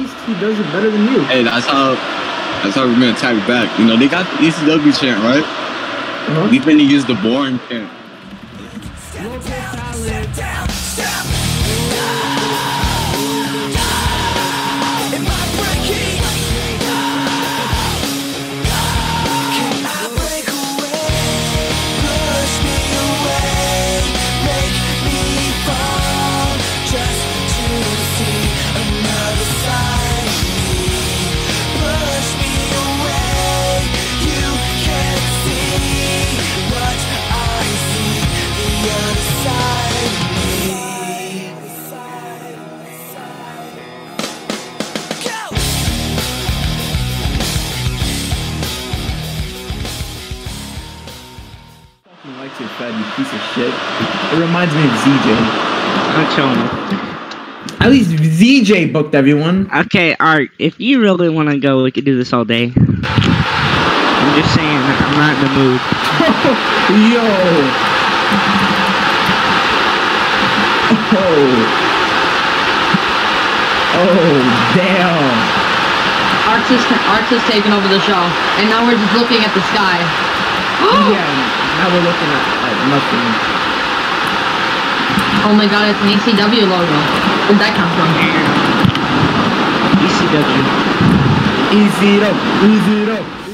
least he does it better than you. Hey, that's how we're gonna attack back. You know, they got the ECW chant, right? We've been to use the boring chant. Your fed, you piece of shit. It reminds me of ZJ. I'm chilling. At least ZJ booked everyone. Okay, Art, if you really want to go, we could do this all day. I'm just saying, I'm not in the mood. Yo! Oh, damn. Arts is taking over the show, and now we're just looking at the sky. Yeah. Now we're looking at nothing. Oh my god, it's an ECW logo. Where'd that come from? ECW. Easy it up. Easy it up.